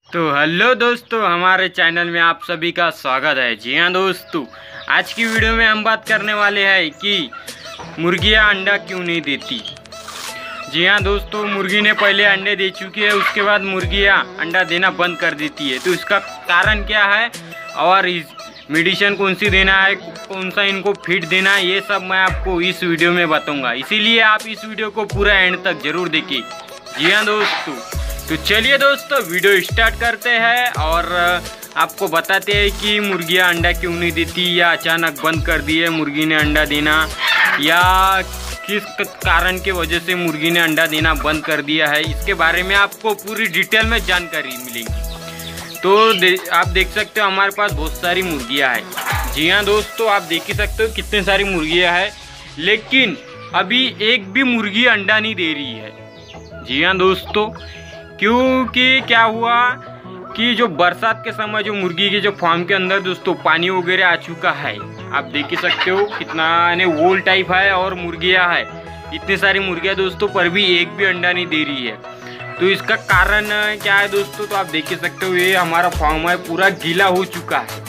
तो हेलो दोस्तों, हमारे चैनल में आप सभी का स्वागत है। जी हाँ दोस्तों, आज की वीडियो में हम बात करने वाले हैं कि मुर्गियाँ अंडा क्यों नहीं देती। जी हाँ दोस्तों, मुर्गी ने पहले अंडे दे चुकी है, उसके बाद मुर्गियाँ अंडा देना बंद कर देती है। तो इसका कारण क्या है और इस मेडिसिन कौन सी देना है, कौन सा इनको फीड देना है, ये सब मैं आपको इस वीडियो में बताऊँगा। इसीलिए आप इस वीडियो को पूरा एंड तक जरूर देखिए। जी हाँ दोस्तों, तो चलिए दोस्तों वीडियो स्टार्ट करते हैं और आपको बताते हैं कि मुर्गियां अंडा क्यों नहीं देती या अचानक बंद कर दी है मुर्गी ने अंडा देना, या किस कारण की वजह से मुर्गी ने अंडा देना बंद कर दिया है। इसके बारे में आपको पूरी डिटेल में जानकारी मिलेगी। तो आप देख सकते हो हमारे पास बहुत सारी मुर्गियाँ हैं। जी हाँ दोस्तों, आप देख ही सकते हो कितनी सारी मुर्गियाँ हैं, लेकिन अभी एक भी मुर्गी अंडा नहीं दे रही है। जी हाँ दोस्तों, क्योंकि क्या हुआ कि जो बरसात के समय जो मुर्गी के जो फार्म के अंदर दोस्तों पानी वगैरह आ चुका है। आप देख ही सकते हो कितना वोल टाइप है और मुर्गियां है, इतनी सारी मुर्गियां दोस्तों, पर भी एक भी अंडा नहीं दे रही है। तो इसका कारण क्या है दोस्तों, तो आप देख ही सकते हो ये हमारा फार्म है पूरा गीला हो चुका है।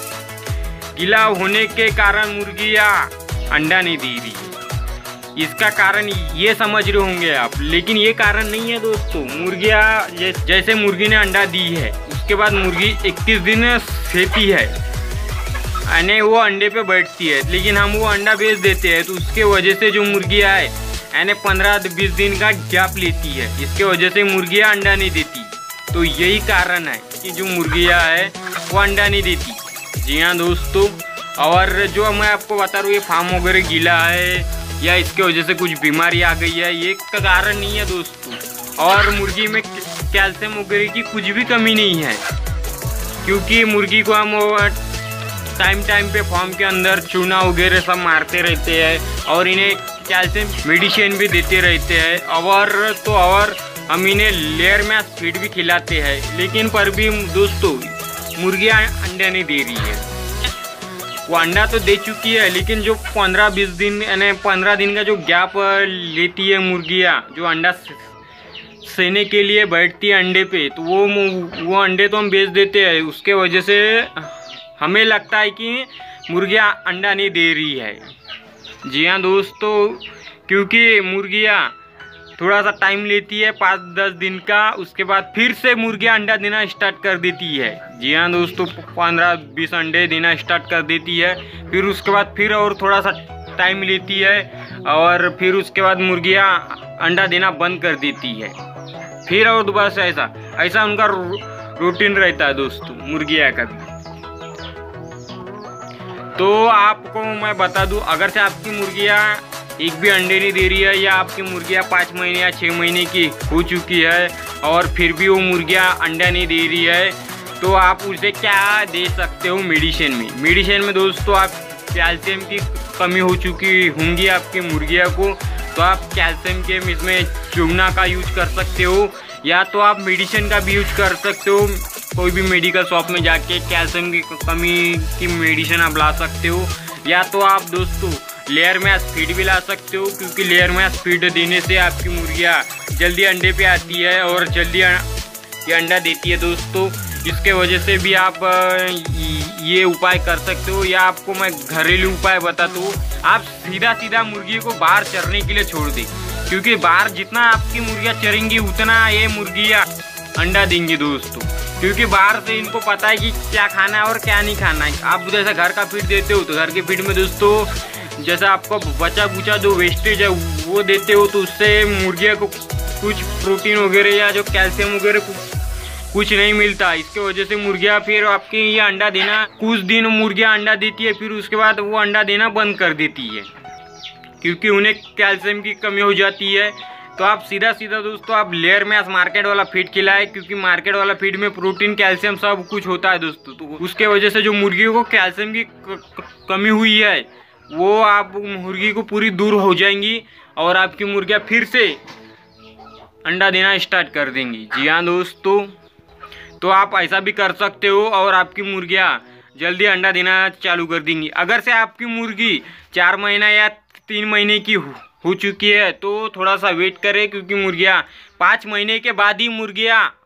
गीला होने के कारण मुर्गियां अंडा नहीं दे रही है। इसका कारण ये समझ रहे होंगे आप, लेकिन ये कारण नहीं है दोस्तों। मुर्गियाँ जैसे मुर्गी ने अंडा दी है, उसके बाद मुर्गी 21 दिन सेती है, यानी वो अंडे पे बैठती है, लेकिन हम वो अंडा बेच देते हैं। तो उसके वजह से जो मुर्गियाँ है यानी 15-20 दिन का गैप लेती है, इसके वजह से मुर्गियाँ अंडा नहीं देती। तो यही कारण है कि जो मुर्गियाँ है वो अंडा नहीं देती। जी हाँ दोस्तों, और जो मैं आपको बता रहा हूँ ये फार्म वगैरह गीला है या इसके वजह से कुछ बीमारी आ गई है, ये का कारण नहीं है दोस्तों। और मुर्गी में कैल्शियम वगैरह की कुछ भी कमी नहीं है, क्योंकि मुर्गी को हम टाइम पे फार्म के अंदर चूना वगैरह सब मारते रहते हैं और इन्हें कैल्शियम मेडिसिन भी देते रहते हैं। और हम इन्हें लेयर में फीड भी खिलाते हैं, लेकिन पर भी दोस्तों मुर्गियाँ अंडा नहीं दे रही है। वो अंडा तो दे चुकी है, लेकिन जो 15-20 दिन यानी 15 दिन का जो गैप लेती है मुर्गियाँ, जो अंडा सेने के लिए बैठती है अंडे पे, तो वो अंडे तो हम बेच देते हैं। उसके वजह से हमें लगता है कि मुर्गियाँ अंडा नहीं दे रही है। जी हाँ दोस्तों, क्योंकि मुर्गियाँ थोड़ा सा टाइम लेती है 5-10 दिन का, उसके बाद फिर से मुर्गियाँ अंडा देना स्टार्ट कर देती है। जी हाँ दोस्तों, 15-20 अंडे देना स्टार्ट कर देती है, फिर उसके बाद फिर और थोड़ा सा टाइम लेती है और फिर उसके बाद मुर्गियाँ अंडा देना बंद कर देती है। फिर और दोबारा से ऐसा उनका रूटीन रहता है दोस्तों मुर्गियाँ का भी। तो आपको मैं बता दूं, अगर से आपकी मुर्गियाँ एक भी अंडे नहीं दे रही है या आपकी मुर्गियाँ 5 महीने या 6 महीने की हो चुकी है और फिर भी वो मुर्गियाँ अंडा नहीं दे रही है, तो आप उसे क्या दे सकते हो मेडिसिन में दोस्तों, आप कैल्शियम की कमी हो चुकी होंगी आपकी मुर्गियाँ को, तो आप कैल्शियम के इसमें चूना का यूज कर सकते हो, या तो आप मेडिसिन का भी यूज कर सकते हो। कोई भी मेडिकल शॉप में जाके कैल्शियम की कमी की मेडिसिन आप ला सकते हो, या तो आप दोस्तों लेयर मैश फीड भी ला सकते हो, क्योंकि लेयर मैश फीड देने से आपकी मुर्गियाँ जल्दी अंडे पे आती है और जल्दी ये अंडा देती है दोस्तों। इसके वजह से भी आप ये उपाय कर सकते हो, या आपको मैं घरेलू उपाय बताता हूँ। आप सीधा मुर्गी को बाहर चरने के लिए छोड़ दें, क्योंकि बाहर जितना आपकी मुर्गियाँ चरेंगी उतना ये मुर्गियाँ अंडा देंगी दोस्तों, क्योंकि बाहर से इनको पता है कि क्या खाना है और क्या नहीं खाना है। आप जैसे घर का फीड देते हो, तो घर के फीड में दोस्तों जैसे आपको बचा कुचा जो वेस्टेज है वो देते हो, तो उससे मुर्गिया को कुछ प्रोटीन वगैरह या जो कैल्शियम वगैरह कुछ नहीं मिलता। इसके वजह से मुर्गियाँ फिर आपके ये अंडा देना, कुछ दिन मुर्गियाँ अंडा देती है, फिर उसके बाद वो अंडा देना बंद कर देती है, क्योंकि उन्हें कैल्शियम की कमी हो जाती है। तो आप सीधा दोस्तों आप लेयर मैश मार्केट वाला फीड खिलाए, क्योंकि मार्केट वाला फीड में प्रोटीन कैल्शियम सब कुछ होता है दोस्तों। तो उसके वजह से जो मुर्गियों को कैल्शियम की कमी हुई है वो आप मुर्गी को पूरी दूर हो जाएंगी और आपकी मुर्गियाँ फिर से अंडा देना स्टार्ट कर देंगी। जी हाँ दोस्तों, तो आप ऐसा भी कर सकते हो और आपकी मुर्गियाँ जल्दी अंडा देना चालू कर देंगी। अगर से आपकी मुर्गी 4 महीना या 3 महीने की हो चुकी है तो थोड़ा सा वेट करें, क्योंकि मुर्गियाँ 5 महीने के बाद ही मुर्गियाँ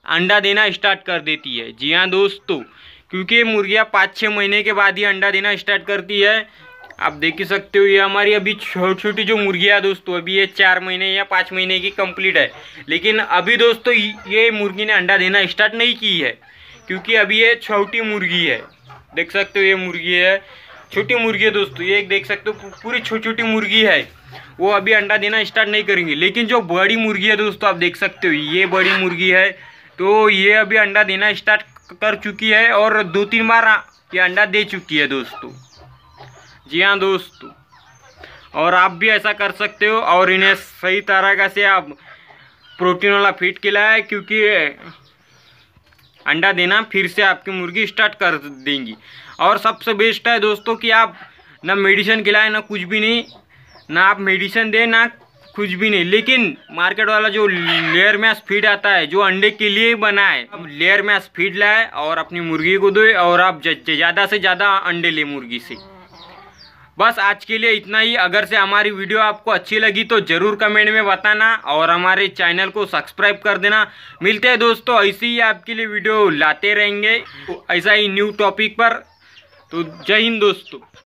अंडा देना स्टार्ट कर देती है। जी हाँ दोस्तों, क्योंकि मुर्गियाँ 5-6 महीने के बाद ही अंडा देना स्टार्ट करती है। आप देख ही सकते हो, ये हमारी अभी छोटी छोटी जो मुर्गियाँ दोस्तों, अभी ये 4 महीने या 5 महीने की कंप्लीट है। लेकिन अभी दोस्तों ये मुर्गी ने अंडा देना स्टार्ट नहीं की है, क्योंकि अभी ये छोटी मुर्गी है। देख सकते हो ये मुर्गी है, छोटी मुर्गी है दोस्तों, ये देख सकते हो पूरी छोटी छोटी मुर्गी है, वो अभी अंडा देना स्टार्ट नहीं करेंगे। लेकिन जो बड़ी मुर्गी है दोस्तों, आप देख सकते हो ये बड़ी मुर्गी है, तो ये अभी अंडा देना स्टार्ट कर चुकी है और 2-3 बार ये अंडा दे चुकी है दोस्तों। जी हाँ दोस्तों, और आप भी ऐसा कर सकते हो और इन्हें सही तरह से आप प्रोटीन वाला फीड खिलाएं, क्योंकि अंडा देना फिर से आपकी मुर्गी स्टार्ट कर देंगी। और सबसे बेस्ट है दोस्तों कि आप ना मेडिसिन खिलाएं ना कुछ भी नहीं, ना आप मेडिसिन दें ना कुछ भी नहीं, लेकिन मार्केट वाला जो लेयर मैश फीड आता है जो अंडे के लिए ही बना है, अब लेयर मैश फीड लाए और अपनी मुर्गी को दो और आप ज़्यादा से ज़्यादा अंडे ले मुर्गी से। बस आज के लिए इतना ही। अगर से हमारी वीडियो आपको अच्छी लगी तो ज़रूर कमेंट में बताना और हमारे चैनल को सब्सक्राइब कर देना। मिलते हैं दोस्तों, ऐसे ही आपके लिए वीडियो लाते रहेंगे ऐसा ही न्यू टॉपिक पर। तो जय हिंद दोस्तों।